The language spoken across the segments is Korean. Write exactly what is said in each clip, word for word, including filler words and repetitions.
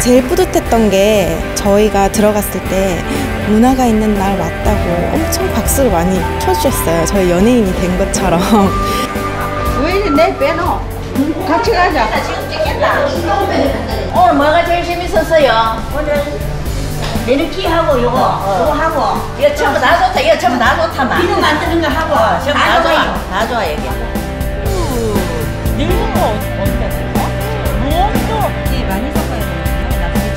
제일 뿌듯했던 게 저희가 들어갔을 때 문화가 있는 날 왔다고 엄청 박수를 많이 쳐주셨어요. 저희 연예인이 된 것처럼. 왜 내일 빼노? 같이 가자. 지금 찍겠다. 오늘 뭐가 제일 재밌었어요? 오늘 내리키하고 요거 어. 요거 하고 이거 전부 다 좋다. 이거 전부 다 좋다만 비누 만드는 거 하고 어, 전부 다 좋아. 다 좋아 여기. 늙은 거 어디 갔을까? 무엇도 이 많이 섞어야 돼요. 나중에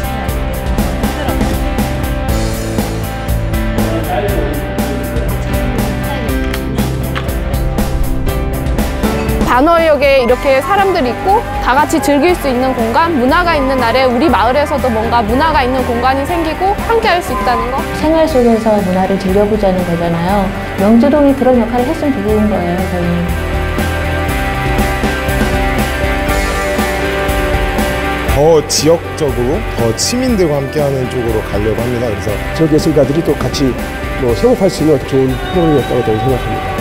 단월역에 이렇게 사람들이 있고 다 같이 즐길 수 있는 공간, 문화가 있는 날에 우리 마을에서도 뭔가 문화가 있는 공간이 생기고 함께 할 수 있다는 거. 생활 속에서 문화를 즐겨보자는 거잖아요. 명주동이 그런 역할을 했으면 좋은 거예요, 저희. 더 지역적으로 더 시민들과 함께하는 쪽으로 가려고 합니다. 그래서 지역 예술가들이 또 같이 뭐 협업할 수 있는 좋은 프로그램이었다고 저는 생각합니다.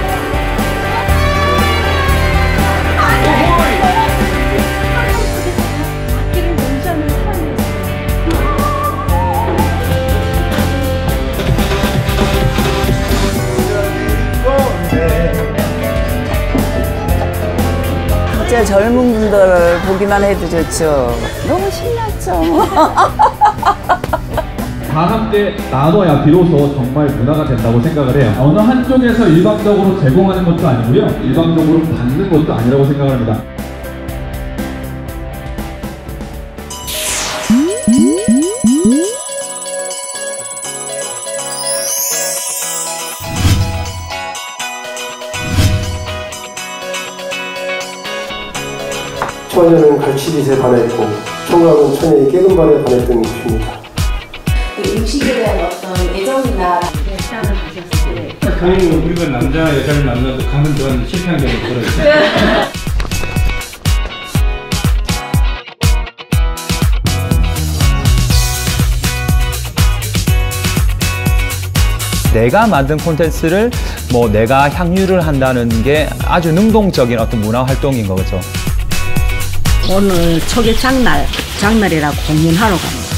진짜 젊은 분들을 보기만 해도 좋죠. 너무 신났죠. 다 함께 나눠야 비로소 정말 문화가 된다고 생각을 해요. 어느 한쪽에서 일방적으로 제공하는 것도 아니고요. 일방적으로 받는 것도 아니라고 생각을 합니다. 처녀는 갈치빗에 반했고 총각은 처녀의 깨금발에 반했던 곳입니다. 음식에 대한 어떤 애정이나 시간을 가셨을 때 당연히 우리가 남자 여자를 만나도 가면 동안 실패한 경우가 들어있어요. 내가 만든 콘텐츠를 뭐 내가 향유를 한다는 게 아주 능동적인 어떤 문화 활동인 거죠. 오늘 초계 장날, 장날이라고 공연하러 갑니다.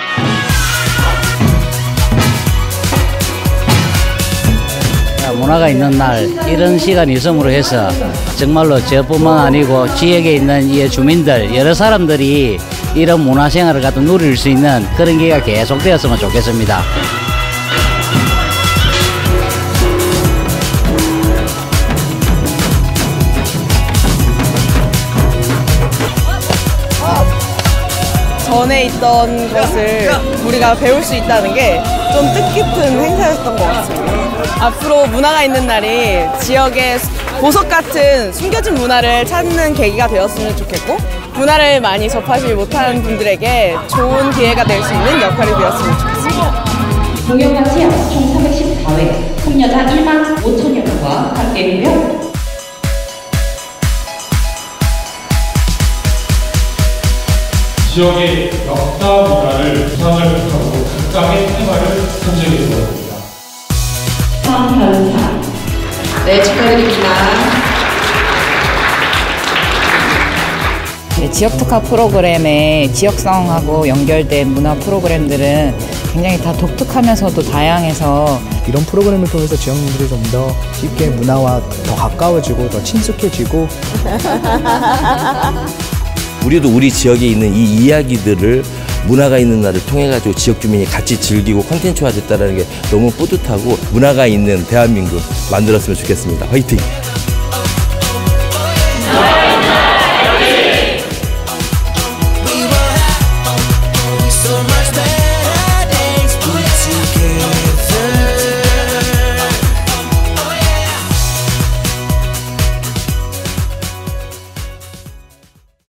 문화가 있는 날 이런 시간이 있음으로 해서 정말로 저뿐만 아니고 지역에 있는 이 주민들 여러 사람들이 이런 문화생활을 갖다 누릴 수 있는 그런 기회가 계속되었으면 좋겠습니다. 전에 있던 것을 우리가 배울 수 있다는 게 좀 뜻깊은 행사였던 것 같습니다. 앞으로 문화가 있는 날이 지역의 보석 같은 숨겨진 문화를 찾는 계기가 되었으면 좋겠고 문화를 많이 접하지 못하는 분들에게 좋은 기회가 될 수 있는 역할이 되었으면 좋겠습니다. 동영상 체험 총 삼백십사 회, 총여자 일만 오천여 명과 함께했고요. 지역의 역사 문화를 구상을 하고 각각의 테마를 선정해 주었습니다. 황현상. 네, 축하드립니다. 네, 지역특화 프로그램에 지역성하고 연결된 문화 프로그램들은 굉장히 다 독특하면서도 다양해서 이런 프로그램을 통해서 지역민들이 좀 더 쉽게 문화와 더 가까워지고 더 친숙해지고 우리도 우리 지역에 있는 이 이야기들을 문화가 있는 날을 통해 가지고 지역 주민이 같이 즐기고 콘텐츠화 됐다는 게 너무 뿌듯하고 문화가 있는 대한민국 만들었으면 좋겠습니다. 화이팅!